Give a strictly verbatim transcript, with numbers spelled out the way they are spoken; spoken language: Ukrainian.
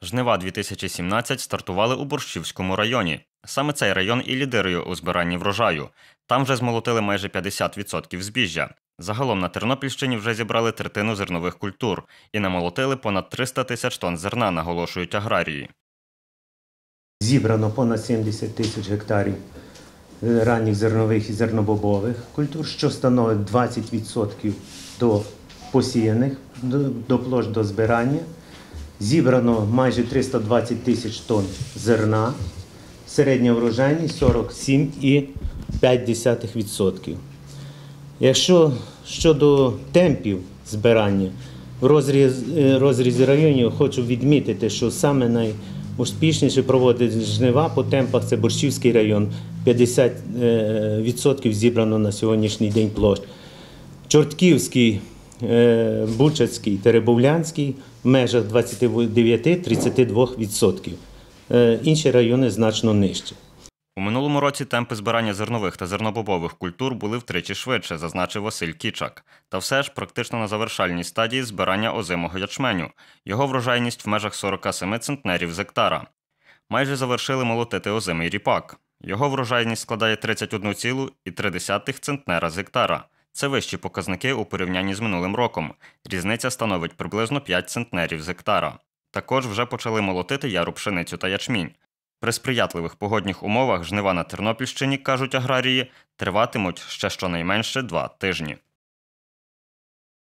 Жнива дві тисячі сімнадцять стартували у Борщівському районі. Саме цей район і лідирує у збиранні врожаю. Там вже змолотили майже п'ятдесят відсотків збіжжя. Загалом на Тернопільщині вже зібрали третину зернових культур і намолотили понад триста тисяч тонн зерна, наголошують аграрії. Зібрано понад сімдесят тисяч гектарів ранніх зернових і зернобобових культур, що становить двадцять відсотків до посіяних, до, до площ до збирання. Зібрано майже триста двадцять тисяч тонн зерна, середня врожайність сорок сім цілих п'ять десятих відсотка. Якщо щодо темпів збирання, в розрізі, розрізі районів хочу відмітити, що саме найуспішніше проводить жнива по темпах – це Борщівський район, п'ятдесят відсотків зібрано на сьогоднішній день площ. Чортківський, Бучацький, Теребовлянський в межах двадцять дев'ять до тридцяти двох відсотків. Інші райони значно нижче. У минулому році темпи збирання зернових та зернобобових культур були втричі швидше, зазначив Василь Кічак. Та все ж практично на завершальній стадії збирання озимого ячменю. Його врожайність в межах сорока семи центнерів з гектара. Майже завершили молотити озимий ріпак. Його врожайність складає тридцять одну цілу три десятих центнера з гектара. Це вищі показники у порівнянні з минулим роком. Різниця становить приблизно п'ять центнерів з гектара. Також вже почали молотити яру пшеницю та ячмінь. При сприятливих погодних умовах жнива на Тернопільщині, кажуть аграрії, триватимуть ще щонайменше два тижні.